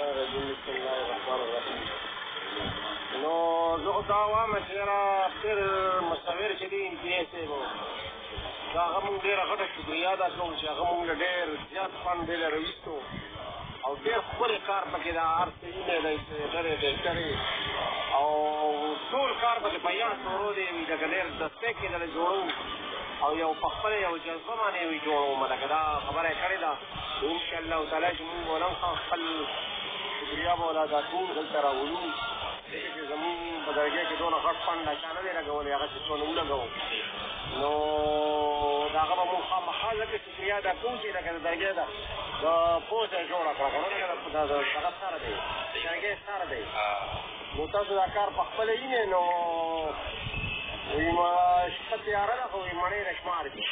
الرجيم بسم الله الرحمن الرحيم. نو زه دا وایم چې یاره خیر مصور چې دی انتهایی صاحب دا هغه مونږ ډېره غټه شکریه ادا کوم چې هغه مونږ له ډېر زیات فنډ دی له راویستو او ډېر ښکلی کار پکې دا هر څه وینی دی ډېرې دی کړی او ټول کار پکې په یاد سورو دی لکه ډېر دستی کېدله جوړو او یو په خپله یو جذبه باندې وي جوړوم لکه دا خبره یې کړې ده انشاءالله تعالی چې مونږ به نن خپل شکریه به ولا دا ټول دلته راولو ځکه چې زمونږ په درګۍ کې دونه غټ فنډ چا نه دی لګولی هغه چې څونه ولګوو نو د هغه به مونږ خامخا ځکه شکریه ادا کوو چې لکه د درګۍ ده د پوسټ یې جوړه کړه که نه لکه هغه سره دی درګۍ سره دی نو تاسو دا کار په خپله وینئ نو وی شپه تیاره ده خو وی مړۍ د شمار دي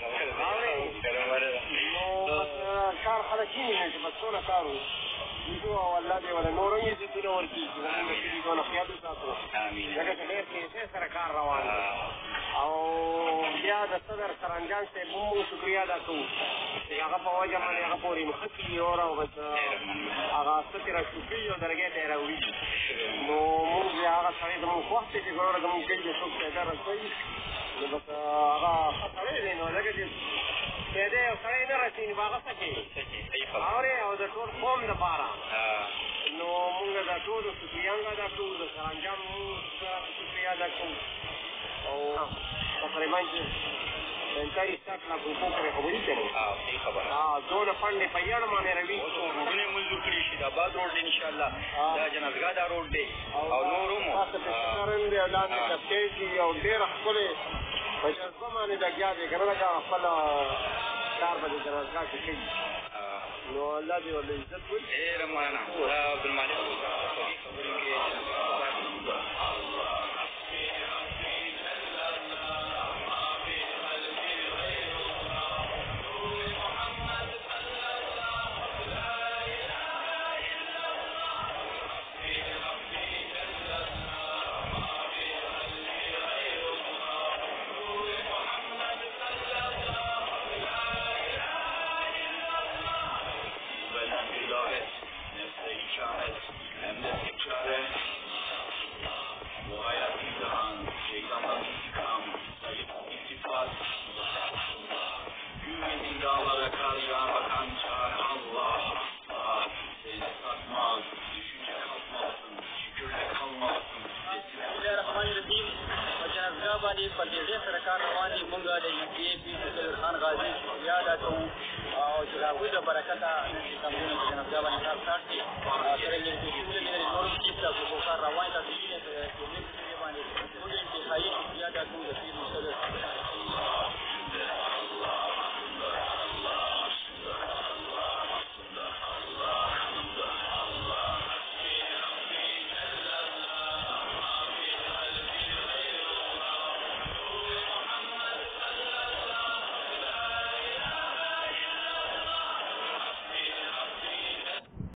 نو بس کار خلک ویني چې بس څونه کار وکړو او الله دې وله نور هم عزتونه ورکړي چې زمونږ د کلي دونه خیال وساتو ځکه چې ډېر کیسې سره کار روان دی او بیا د صدر سرانجان صاحب هم مونږ شکریه ادا کوو چې هغه په وجه باندې هغه پورې مخکې اور او بس هغه ستې را شوکړي او درګۍ ته یې راوړي نو مونږ بیا هغه سړی زمونږ خوښ دی چې ګوره زمونږ کلي کې څوک پیدا رسوي نو بس هغه ښه سړی دی نو ځکه چې پیدا یو سړی نه رسي نو هغه څه کوي اورې او د ټول قوم دپاره نو مونږ دا ټولو شکریه ادا کوو د سرانجام مونږ شکریه ادا کوو او تقریبا چې 45 لاکھ روپو پورې خبرې کوي صحیح خبره دونه فنډ یې په یړ باندې روي روډونه یې منظور کړي شي د آباد روډ دی انشاءالله دا جنازګاه دا روډ دی او نور هم تاسو پېښورن دی او لاندې کپټۍ دي او ډېره ښکلې په جذبه باندې لګیا دی که نه لکه خپل کار به د جنازګاه کې کوي نو الله دې ورله عزت وکړي ډېره مننه دا عبدالمالک خبرې کې